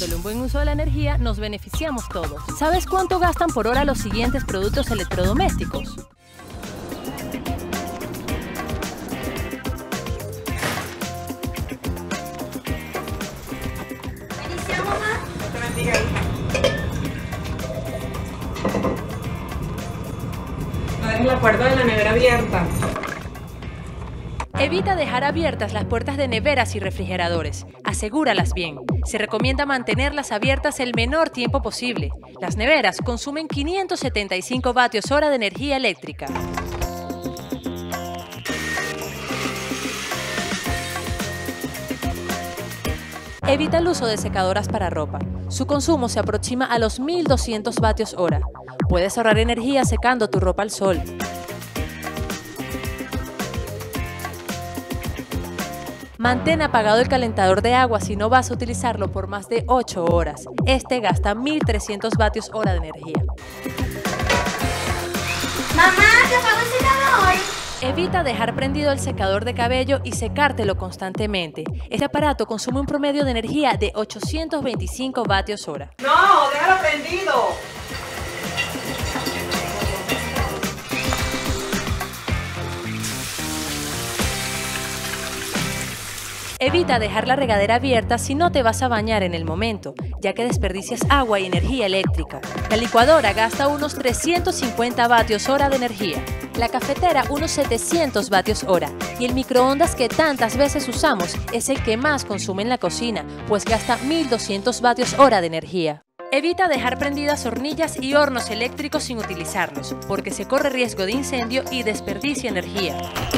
Dándole un buen uso a la energía, nos beneficiamos todos. ¿Sabes cuánto gastan por hora los siguientes productos electrodomésticos? Bendición, mamá. Te bendiga, hija. No dejes la puerta de la nevera abierta. Evita dejar abiertas las puertas de neveras y refrigeradores. Asegúralas bien. Se recomienda mantenerlas abiertas el menor tiempo posible. Las neveras consumen 575 vatios hora de energía eléctrica. Evita el uso de secadoras para ropa. Su consumo se aproxima a los 1200 vatios hora. Puedes ahorrar energía secando tu ropa al sol. Mantén apagado el calentador de agua si no vas a utilizarlo por más de 8 horas. Este gasta 1300 vatios hora de energía. Mamá, ¿te apagó el secador? Evita dejar prendido el secador de cabello y secártelo constantemente. Este aparato consume un promedio de energía de 825 vatios hora. No, déjalo prendido. Evita dejar la regadera abierta si no te vas a bañar en el momento, ya que desperdicias agua y energía eléctrica. La licuadora gasta unos 350 vatios hora de energía, la cafetera unos 700 vatios hora y el microondas que tantas veces usamos es el que más consume en la cocina, pues gasta 1200 vatios hora de energía. Evita dejar prendidas hornillas y hornos eléctricos sin utilizarlos, porque se corre riesgo de incendio y desperdicia energía.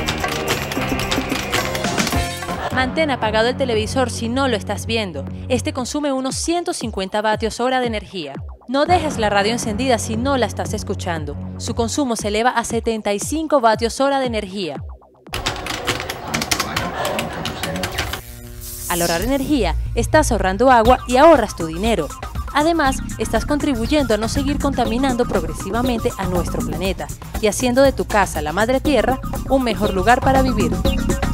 Mantén apagado el televisor si no lo estás viendo. Este consume unos 150 vatios hora de energía. No dejes la radio encendida si no la estás escuchando. Su consumo se eleva a 75 vatios hora de energía. Al ahorrar energía, estás ahorrando agua y ahorras tu dinero. Además, estás contribuyendo a no seguir contaminando progresivamente a nuestro planeta y haciendo de tu casa, la Madre Tierra, un mejor lugar para vivir.